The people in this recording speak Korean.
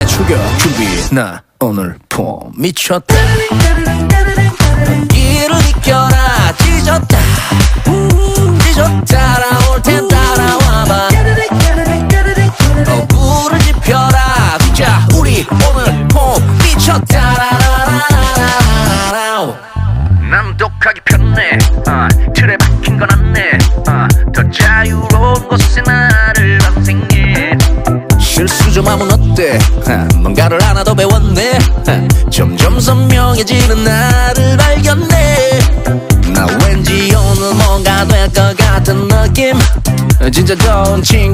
출격 준비. 나 오늘 폼 미쳤다. 이를 이겨라. 찢었다 따라올 땐 따라와봐. 불을 지펴라. 자 우리 오늘 폼 미쳤다. 난 독하게 편해. 틀에 박힌 건 안네. 더 자유로운 곳에 나를 환생해. 실수 좀 하면 어때? 뭔가를 하나 더 배웠네. 점점 선명해지는 나를 발견해. 나 왠지 오늘 뭔가 될 것 같은 느낌. 진짜 좋은 친구